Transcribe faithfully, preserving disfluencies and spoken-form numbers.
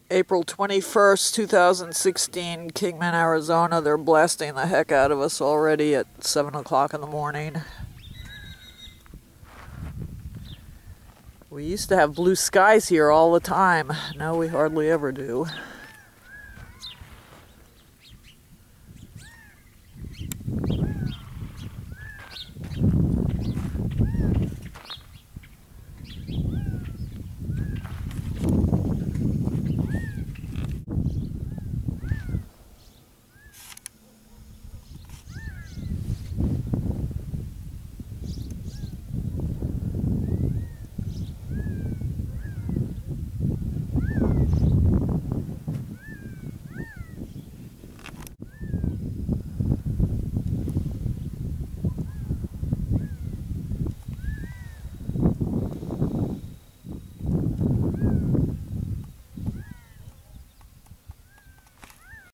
April twenty-first, two thousand sixteen, Kingman, Arizona. They're blasting the heck out of us already at seven o'clock in the morning. We used to have blue skies here all the time. Now we hardly ever do.